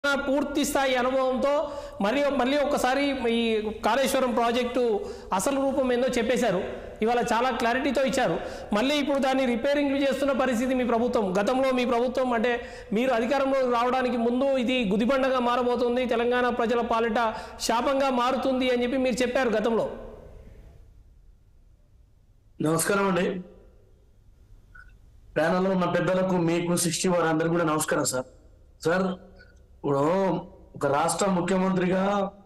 పూర్తి స్థాయి అనుభవంతో మళ్ళీ ఒక్కసారి ఈ కాళేశ్వరం ప్రాజెక్టు అసలు రూపం ఏందో చెప్పేశారు. ఇవాళ చాలా క్లారిటీతో ఇచ్చారు. మళ్ళీ ఇప్పుడు దాన్ని రిపేరింగ్లు చేస్తున్న పరిస్థితి మీ ప్రభుత్వం. గతంలో మీ ప్రభుత్వం అంటే మీరు అధికారంలో రావడానికి ముందు ఇది గుదిబండగా మారబోతుంది, తెలంగాణ ప్రజల పాలిట శాపంగా మారుతుంది అని చెప్పి మీరు చెప్పారు గతంలో. నమస్కారం అండి. ప్యానల్లో ఉన్న పెద్దలకు, మీకు 60 వారందరికీ కూడా నమస్కారం సార్. సార్, ఇప్పుడు ఒక రాష్ట్ర ముఖ్యమంత్రిగా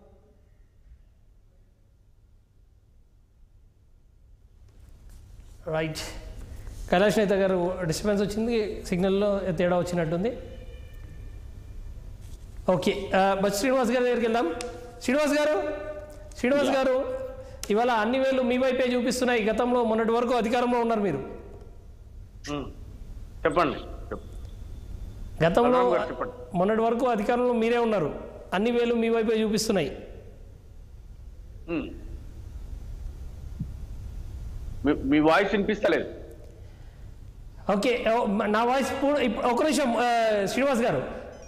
రైట్, కైలాష్ నేత గారు డిస్టర్బెన్స్ వచ్చింది, సిగ్నల్లో తేడా వచ్చినట్టుంది. ఓకే, బట్ శ్రీనివాస్ గారి దగ్గరికి వెళ్దాం. శ్రీనివాస్ గారు ఇవాళ అన్ని వేళ్ళు మీ వైపే చూపిస్తున్నాయి. గతంలో మొన్నటి వరకు అధికారంలో ఉన్నారు మీరు. చెప్పండి. గతంలో మొన్నటి వరకు అధికారంలో మీరే ఉన్నారు, అన్ని వేలు మీ వైపే చూపిస్తున్నాయి. మీ వాయిస్ వినిపిస్తలేదు. ఓకే, నా వాయిస్ ఒక నిమిషం శ్రీనివాస్ గారు.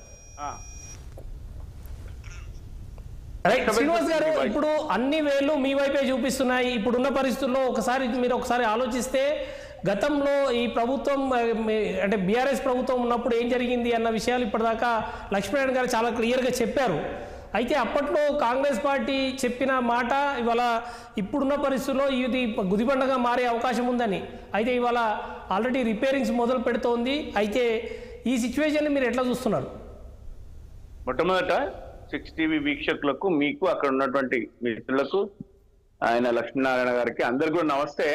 రైట్ శ్రీనివాస్ గారు, ఇప్పుడు అన్ని వేళ్ళు మీ వైపే చూపిస్తున్నాయి. ఇప్పుడున్న పరిస్థితుల్లో మీరు ఒకసారి ఆలోచిస్తే, గతంలో ఈ ప్రభుత్వం అంటే బీఆర్ఎస్ ప్రభుత్వం ఉన్నప్పుడు ఏం జరిగింది అన్న విషయాలు ఇప్పటిదాకా లక్ష్మీనారాయణ గారు చాలా క్లియర్గా చెప్పారు. అయితే అప్పట్లో కాంగ్రెస్ పార్టీ చెప్పిన మాట ఇవాళ ఇప్పుడున్న పరిస్థితుల్లో ఇది గుదిబండగా మారే అవకాశం ఉందని, అయితే ఇవాళ ఆల్రెడీ రిపేరింగ్స్ మొదలు పెడుతోంది. అయితే ఈ సిచ్యువేషన్ని మీరు ఎట్లా చూస్తున్నారు? మొట్టమొదట 6 టీవీ వీక్షకులకు, మీకు అక్కడ ఉన్నటువంటి మిత్రులకు, ఆయన లక్ష్మీనారాయణ గారికి అందరు కూడా నమస్తే.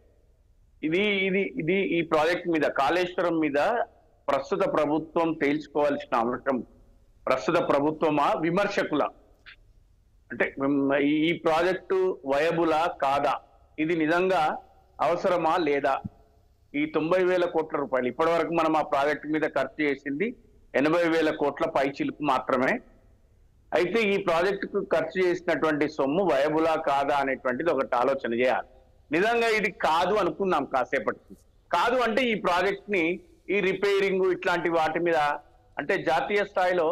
ఇది ఈ ప్రాజెక్ట్ మీద, కాళేశ్వరం మీద ప్రస్తుత ప్రభుత్వం తేల్చుకోవాల్సిన అవసరం, ప్రస్తుత ప్రభుత్వమా విమర్శకుల, అంటే ఈ ప్రాజెక్టు వయబులా కాదా, ఇది నిజంగా అవసరమా లేదా, ఈ 90,000 కోట్ల రూపాయలు ఇప్పటి వరకు మనం ఆ ప్రాజెక్టు మీద ఖర్చు చేసింది 80,000 కోట్ల పైచిలుకు మాత్రమే. అయితే ఈ ప్రాజెక్టుకు ఖర్చు చేసినటువంటి సొమ్ము వయబులా కాదా అనేటువంటిది ఒకటి ఆలోచన చేయాలి. నిజంగా ఇది కాదు అనుకున్నాం కాసేపటికి. కాదు అంటే ఈ ప్రాజెక్ట్ ని, ఈ రిపేరింగ్ ఇట్లాంటి వాటి మీద, అంటే జాతీయ స్థాయిలో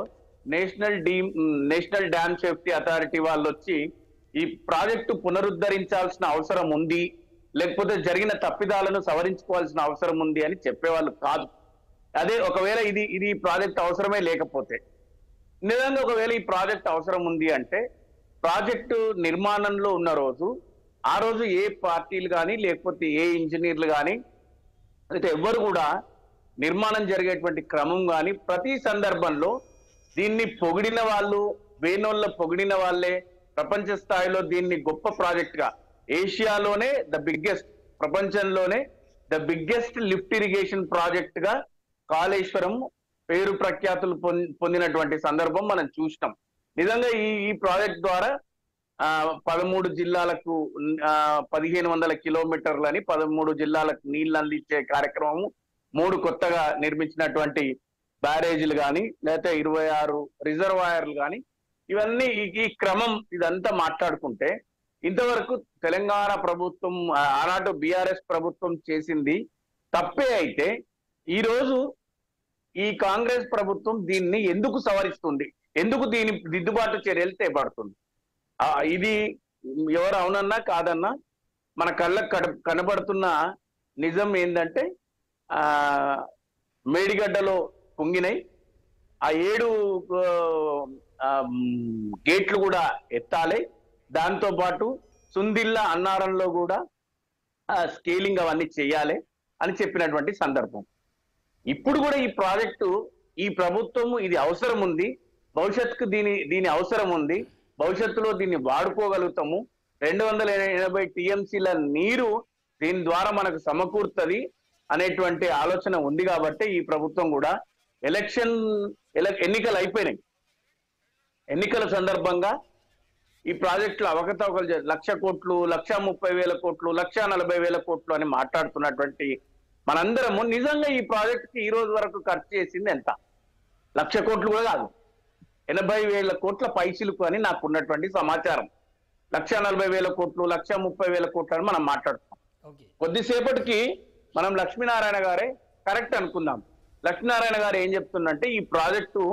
నేషనల్ డ్యామ్ సేఫ్టీ అథారిటీ వాళ్ళు వచ్చి ఈ ప్రాజెక్టు పునరుద్ధరించాల్సిన అవసరం ఉంది, లేకపోతే జరిగిన తప్పిదాలను సవరించుకోవాల్సిన అవసరం ఉంది అని చెప్పేవాళ్ళు కాదు. అదే ఒకవేళ ఇది ప్రాజెక్ట్ అవసరమే లేకపోతే, నిజంగా ఒకవేళ ఈ ప్రాజెక్ట్ అవసరం ఉంది అంటే, ప్రాజెక్టు నిర్మాణంలో ఉన్న రోజు, ఆ రోజు ఏ పార్టీలు కానీ లేకపోతే ఏ ఇంజనీర్లు కానీ అయితే ఎవ్వరు కూడా నిర్మాణం జరిగేటువంటి క్రమం కానీ ప్రతి సందర్భంలో దీన్ని పొగిడిన వాళ్ళు, వేణోళ్ళ పొగిడిన వాళ్ళే, ప్రపంచ స్థాయిలో దీన్ని గొప్ప ప్రాజెక్ట్ గా, ఏషియాలోనే ప్రపంచంలోనే the biggest lift irrigation project గా కాళేశ్వరం పేరు ప్రఖ్యాతులు పొందినటువంటి సందర్భం మనం చూసినాం. నిజంగా ఈ ప్రాజెక్ట్ ద్వారా 13 జిల్లాలకు 1,500 కిలోమీటర్లని 13 జిల్లాలకు నీళ్లు అందించే కార్యక్రమం, 3 కొత్తగా నిర్మించినటువంటి బ్యారేజీలు కానీ, లేకపోతే 26 రిజర్వాయర్లు కానీ, ఇవన్నీ ఈ క్రమం ఇదంతా మాట్లాడుకుంటే, ఇంతవరకు తెలంగాణ ప్రభుత్వం, ఆనాడు బీఆర్ఎస్ ప్రభుత్వం చేసింది తప్పే అయితే, ఈరోజు ఈ కాంగ్రెస్ ప్రభుత్వం దీన్ని ఎందుకు సవరిస్తుంది, ఎందుకు దీని దిద్దుబాటు చర్యలు చేపడుతుంది? ఇది ఎవరు అవునన్నా కాదన్నా మన కళ్ళకు కనబడుతున్న నిజం ఏంటంటే, మేడిగడ్డలో పొంగినాయి, ఆ 7 గేట్లు కూడా ఎత్తాలి, దాంతో పాటు సుందిల్ల అన్నారంలో కూడా స్కేలింగ్ అవన్నీ చేయాలి అని చెప్పినటువంటి సందర్భం. ఇప్పుడు కూడా ఈ ప్రాజెక్టు, ఈ ప్రభుత్వము ఇది అవసరం ఉంది, భవిష్యత్తుకు దీని అవసరం ఉంది, భవిష్యత్తులో దీన్ని వాడుకోగలుగుతాము, 280 టీఎంసీల నీరు దీని ద్వారా మనకు సమకూరుతుంది అనేటువంటి ఆలోచన ఉంది. కాబట్టి ఈ ప్రభుత్వం కూడా ఎన్నికలు అయిపోయినాయి, ఎన్నికల సందర్భంగా ఈ ప్రాజెక్టులు అవకతవకలు 1,00,000 కోట్లు, 1,30,000 కోట్లు, 1,40,000 కోట్లు అని మాట్లాడుతున్నటువంటి మనందరము నిజంగా ఈ ప్రాజెక్టుకి ఈ రోజు వరకు ఖర్చు చేసింది ఎంత? 1,00,000 కోట్లు కూడా కాదు, 80,000 కోట్ల పైచిలుకు అని నాకు ఉన్నటువంటి సమాచారం. 1,40,000 కోట్లు, 1,30,000 కోట్లు అని మనం మాట్లాడుతున్నాం. కొద్దిసేపటికి మనం లక్ష్మీనారాయణ గారే కరెక్ట్ అనుకుందాం. లక్ష్మీనారాయణ గారు ఏం చెప్తుందంటే, ఈ ప్రాజెక్టు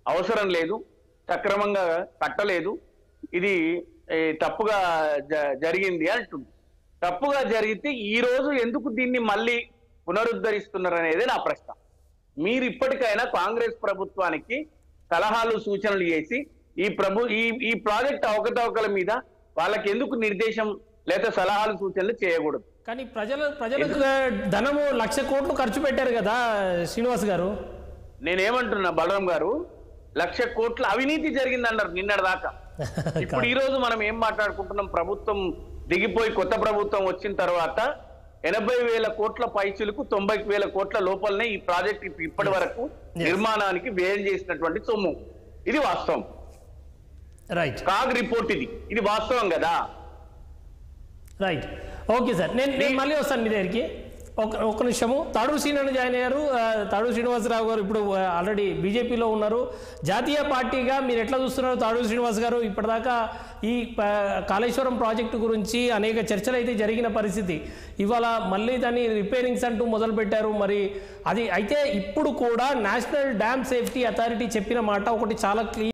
అవసరం లేదు, సక్రమంగా కట్టలేదు, ఇది తప్పుగా జరిగింది అంటుంది. తప్పుగా జరిగితే ఈ రోజు ఎందుకు దీన్ని మళ్ళీ పునరుద్ధరిస్తున్నారు అనేది నా ప్రశ్న. మీరు ఇప్పటికైనా కాంగ్రెస్ ప్రభుత్వానికి సలహాలు సూచనలు చేసి ఈ ప్రాజెక్ట్ అవకతవకల మీద వాళ్ళకి ఎందుకు నిర్దేశం లేదా సలహాలు సూచనలు చేయకూడదు? కానీ ప్రజలకు ధనము 1,00,000 కోట్లు ఖర్చు పెట్టారు కదా శ్రీనివాస్ గారు. నేనేమంటున్నా బలరాం గారు, 1,00,000 కోట్ల అవినీతి జరిగిందన్నారు నిన్నటి దాకా. ఇప్పుడు ఈ రోజు మనం ఏం మాట్లాడుకుంటున్నాం? ప్రభుత్వం దిగిపోయి కొత్త ప్రభుత్వం వచ్చిన తర్వాత 80,000 కోట్ల పైచులకు 90,000 కోట్ల లోపలనే ఈ ప్రాజెక్ట్ ఇప్పటి వరకు నిర్మాణానికి వ్యయం చేసినటువంటి సొమ్ము. ఇది వాస్తవం. రైట్. కాగ్ రిపోర్ట్ ఇది వాస్తవం కదా. రైట్. ఓకే సార్, నేను మళ్ళీ వస్తాను మీ దగ్గరికి. ఒక నిమిషము. తాడూరు శ్రీనివాస్ జాయిన్ అయ్యారు. తాడూరు శ్రీనివాసరావు గారు ఇప్పుడు ఆల్రెడీ బీజేపీలో ఉన్నారు. జాతీయ పార్టీగా మీరు ఎట్లా చూస్తున్నారు తాడూరు శ్రీనివాస్ గారు? ఇప్పటిదాకా ఈ కాళేశ్వరం ప్రాజెక్టు గురించి అనేక చర్చలు అయితే జరిగిన పరిస్థితి, ఇవాళ మళ్ళీ దాన్ని రిపేరింగ్స్ అంటూ మొదలుపెట్టారు. మరి అది అయితే ఇప్పుడు కూడా నేషనల్ డ్యామ్ సేఫ్టీ అథారిటీ చెప్పిన మాట ఒకటి చాలా క్లియర్.